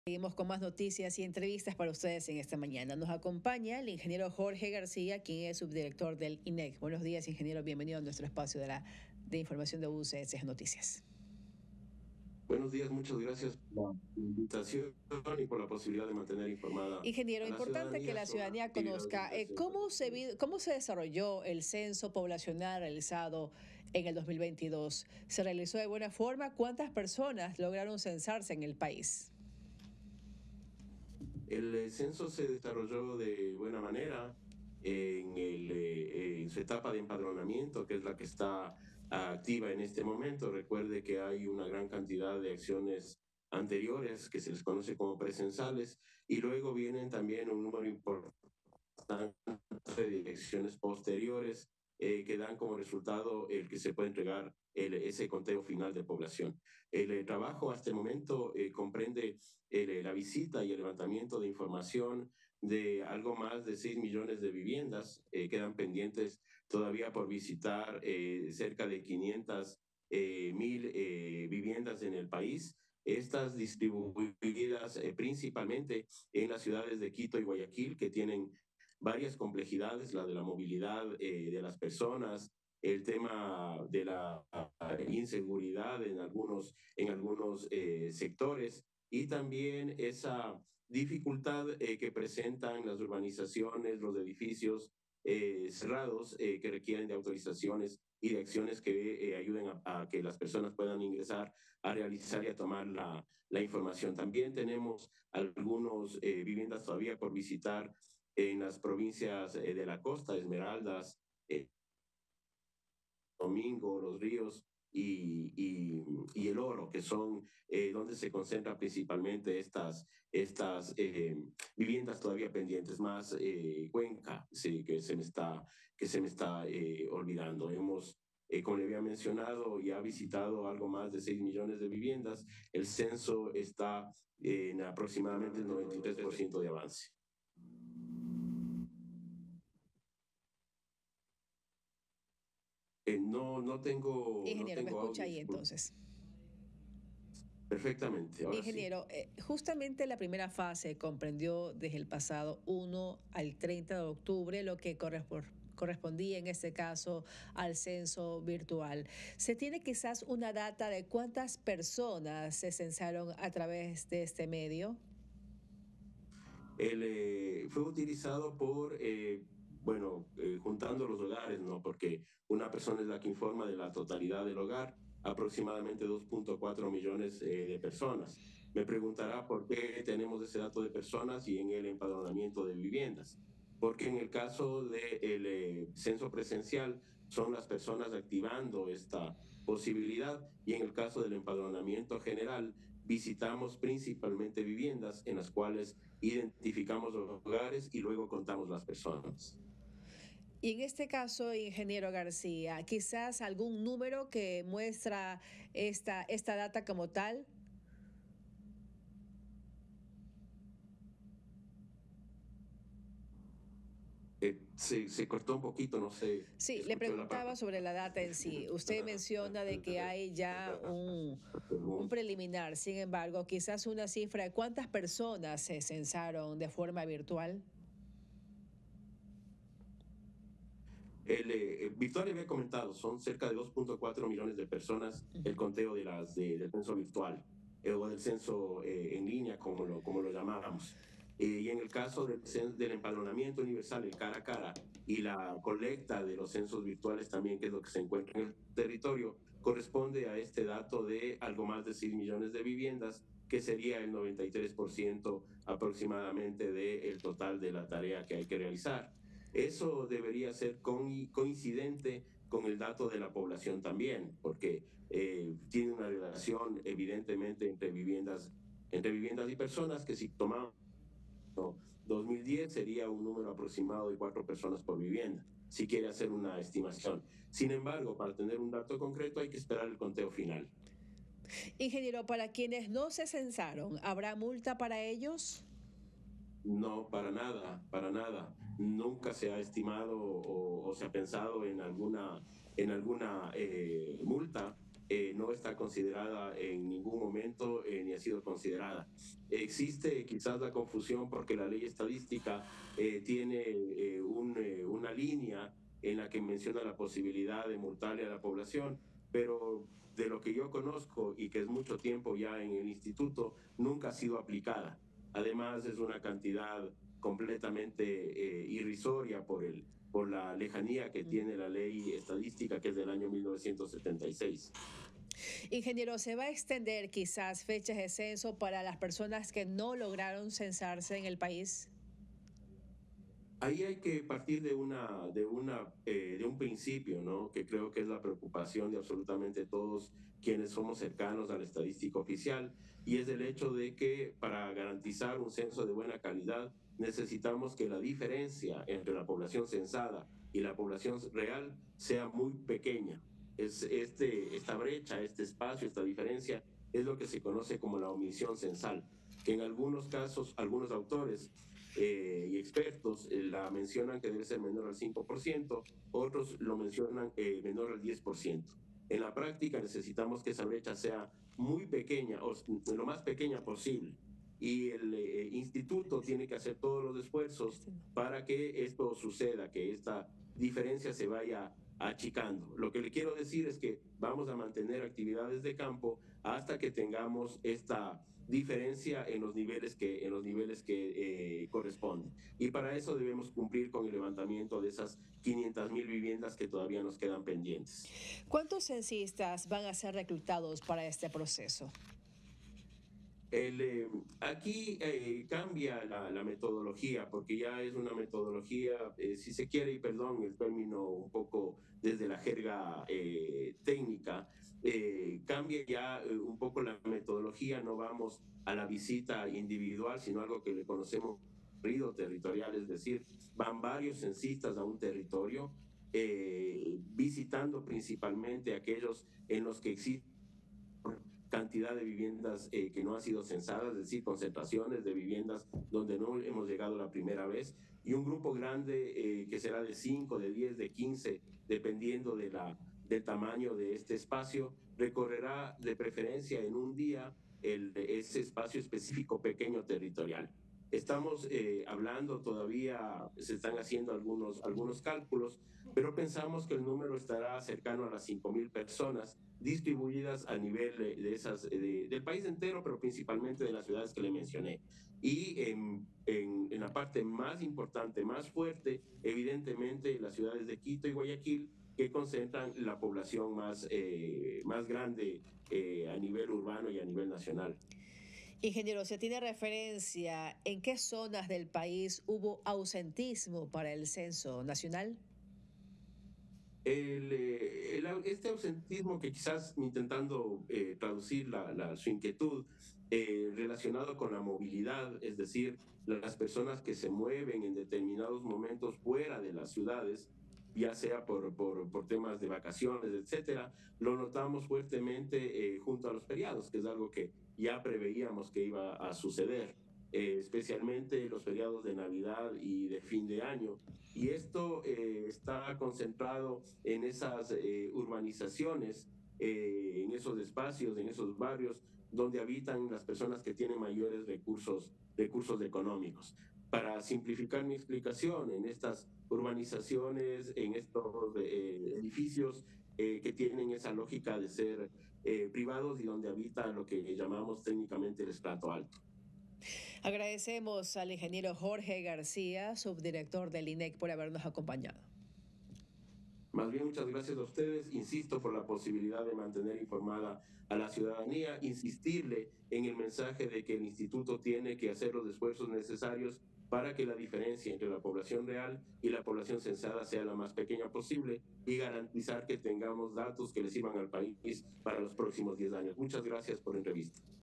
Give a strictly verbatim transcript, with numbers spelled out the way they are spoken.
Seguimos con más noticias y entrevistas para ustedes en esta mañana. Nos acompaña el ingeniero Jorge García, quien es subdirector del I N E C. Buenos días, ingeniero. Bienvenido a nuestro espacio de, la, de información de U C S Noticias. Buenos días, muchas gracias por la invitación y por la posibilidad de mantener informada Ingeniero, a la importante que ciudadanía la sobre las ciudadanía actividades conozca del eh, Censo cómo, se, Nacional. vi- cómo se desarrolló el censo poblacional realizado en el dos mil veintidós. ¿Se realizó de buena forma? ¿Cuántas personas lograron censarse en el país? El eh, censo se desarrolló de buena manera en, el, eh, en su etapa de empadronamiento, que es la que está activa en este momento. Recuerde que hay una gran cantidad de acciones anteriores que se les conoce como presensales y luego vienen también un número importante de direcciones posteriores eh, que dan como resultado el que se puede entregar el, ese conteo final de población. El, el trabajo hasta el momento eh, comprende el, la visita y el levantamiento de información de algo más de seis millones de viviendas. Eh, quedan pendientes todavía por visitar eh, cerca de quinientas mil eh, eh, viviendas en el país. Estas distribuidas eh, principalmente en las ciudades de Quito y Guayaquil, que tienen varias complejidades, la de la movilidad eh, de las personas, el tema de la inseguridad en algunos, en algunos eh, sectores y también esa dificultad eh, que presentan las urbanizaciones, los edificios eh, cerrados eh, que requieren de autorizaciones y de acciones que eh, ayuden a, a, que las personas puedan ingresar a realizar y a tomar la, la información. También tenemos algunas eh, viviendas todavía por visitar en las provincias eh, de la costa, Esmeraldas, eh, Domingo, Los Ríos y, y, y El Oro, que son eh, donde se concentran principalmente estas, estas eh, viviendas todavía pendientes, más eh, Cuenca, sí, que se me está, que se me está eh, olvidando. Hemos eh, como le había mencionado, ya ha visitado algo más de seis millones de viviendas. El censo está en aproximadamente el noventa y tres por ciento de avance. Eh, no, no tengo, no Ingeniero, ¿me tengo escucha audio, ahí disculpe. entonces? Perfectamente, ahora sí. Ingeniero, eh, justamente la primera fase comprendió desde el pasado uno al treinta de octubre, lo que correspondía en este caso al censo virtual. ¿Se tiene quizás una data de cuántas personas se censaron a través de este medio? Él eh, fue utilizado por, eh, bueno, eh, juntando los hogares, ¿no? Porque una persona es la que informa de la totalidad del hogar, aproximadamente dos punto cuatro millones eh, de personas. Me preguntará por qué tenemos ese dato de personas y en el empadronamiento de viviendas. Porque en el caso del eh, censo presencial son las personas activando esta posibilidad y en el caso del empadronamiento general visitamos principalmente viviendas en las cuales identificamos los hogares y luego contamos las personas. Y en este caso, ingeniero García, quizás algún número que muestra esta, esta data como tal. Eh, se, se, cortó un poquito, no sé, Sí, le escuchó la preguntaba parte. sobre la data en sí. Usted menciona de que hay ya un, un preliminar, sin embargo, quizás una cifra de cuántas personas se censaron de forma virtual. El, eh, virtual había comentado, son cerca de dos punto cuatro millones de personas el conteo de las, de, del censo virtual eh, o del censo eh, en línea, como lo, como lo llamábamos. Eh, y en el caso del, del empadronamiento universal, el cara a cara, y la colecta de los censos virtuales también, que es lo que se encuentra en el territorio, corresponde a este dato de algo más de seis millones de viviendas, que sería el noventa y tres por ciento aproximadamente del total de la tarea que hay que realizar. Eso debería ser coincidente con el dato de la población también, porque eh, tiene una relación evidentemente entre viviendas, entre viviendas y personas, que si tomamos dos mil diez sería un número aproximado de cuatro personas por vivienda, si quiere hacer una estimación. Sin embargo, para tener un dato concreto hay que esperar el conteo final. Ingeniero, para quienes no se censaron, ¿habrá multa para ellos? No, para nada, para nada. Nunca se ha estimado o, o se ha pensado en alguna, en alguna eh, multa. eh, no está considerada en ningún momento eh, ni ha sido considerada. Existe quizás la confusión porque la ley estadística eh, tiene eh, un, eh, una línea en la que menciona la posibilidad de multarle a la población, pero de lo que yo conozco y que es mucho tiempo ya en el instituto, nunca ha sido aplicada. Además, es una cantidad completamente eh, irrisoria por, el, por la lejanía que tiene la ley estadística, que es del año mil novecientos setenta y seis. Ingeniero, ¿se va a extender quizás fechas de censo para las personas que no lograron censarse en el país? Ahí hay que partir de, una, de, una, eh, de un principio, ¿no? Que creo que es la preocupación de absolutamente todos quienes somos cercanos a la estadística oficial, y es el hecho de que para garantizar un censo de buena calidad necesitamos que la diferencia entre la población censada y la población real sea muy pequeña. Es este, esta brecha, este espacio, esta diferencia es lo que se conoce como la omisión censal, que en algunos casos, algunos autores eh, y expertos eh, la mencionan que debe ser menor al cinco por ciento, otros lo mencionan eh, menor al diez por ciento. En la práctica necesitamos que esa brecha sea muy pequeña, o lo más pequeña posible, y el eh, instituto tiene que hacer todos los esfuerzos para que esto suceda, que esta diferencia se vaya achicando. Lo que le quiero decir es que vamos a mantener actividades de campo hasta que tengamos esta diferencia en los niveles que, en los niveles que eh, corresponden. Y para eso debemos cumplir con el levantamiento de esas quinientas mil viviendas que todavía nos quedan pendientes. ¿Cuántos censistas van a ser reclutados para este proceso? El, eh, aquí eh, cambia la, la, metodología, porque ya es una metodología, eh, si se quiere, y perdón el término un poco desde la jerga eh, técnica, eh, cambia ya eh, un poco la metodología, no vamos a la visita individual, sino algo que le conocemos recorrido territorial, es decir, van varios censistas a un territorio, eh, visitando principalmente aquellos en los que existe cantidad de viviendas eh, que no han sido censadas, es decir, concentraciones de viviendas donde no hemos llegado la primera vez, y un grupo grande eh, que será de cinco, de diez, de quince, dependiendo de la, del tamaño de este espacio, recorrerá de preferencia en un día el, ese espacio específico pequeño territorial. Estamos eh, hablando todavía, se están haciendo algunos, algunos cálculos, pero pensamos que el número estará cercano a las cinco mil personas distribuidas a nivel de, de esas, de, del país entero, pero principalmente de las ciudades que le mencioné. Y en, en, en la parte más importante, más fuerte, evidentemente las ciudades de Quito y Guayaquil, que concentran la población más, eh, más grande eh, a nivel urbano y a nivel nacional. Ingeniero, ¿se tiene referencia en qué zonas del país hubo ausentismo para el censo nacional? El, eh, el, este ausentismo que quizás intentando eh, traducir la, la, su inquietud eh, relacionado con la movilidad, es decir, las personas que se mueven en determinados momentos fuera de las ciudades, ya sea por, por, por temas de vacaciones, etcétera, lo notamos fuertemente eh, junto a los feriados, que es algo que ya preveíamos que iba a suceder, eh, especialmente los feriados de Navidad y de fin de año. Y esto eh, está concentrado en esas eh, urbanizaciones, eh, en esos espacios, en esos barrios donde habitan las personas que tienen mayores recursos, recursos económicos. Para simplificar mi explicación, en estas urbanizaciones, en estos eh, edificios eh, que tienen esa lógica de ser eh, privados y donde habita lo que llamamos técnicamente el estrato alto. Agradecemos al ingeniero Jorge García, subdirector del I N E C, por habernos acompañado. Más bien, muchas gracias a ustedes. Insisto por la posibilidad de mantener informada a la ciudadanía, insistirle en el mensaje de que el instituto tiene que hacer los esfuerzos necesarios para que la diferencia entre la población real y la población censada sea la más pequeña posible y garantizar que tengamos datos que le sirvan al país para los próximos diez años. Muchas gracias por la entrevista.